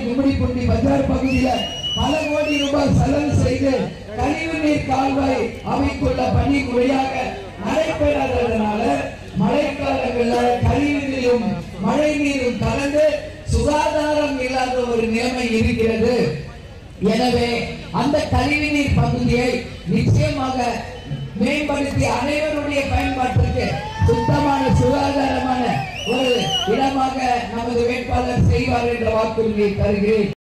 கும்மிடிப்பூண்டி பஜார் பகுதியில பல கோடி ரூபாய் செலவு செய்து கழிவு நீர் கால்வாய் அமைத்துள்ள பணி முறையாக நடைபெறாததனால மழைக்காலங்களில் கழிவு நீரும் மழை நீரும் கலந்து சுகாதாரம் இல்லாத ஒரு நிலைமை இருக்கிறது. எனவே அந்த கழிவு நீர் பகுதியை நிச்சயமாக மேம்படுத்தி அனைவருடைய பயன்பாட்டிற்கு சுத்தமான சுகாதாரமான ஒரு இடமாக நமது வேட்பாளர் செய்வார் என்ற வாக்குறுதியை தருகிறேன்.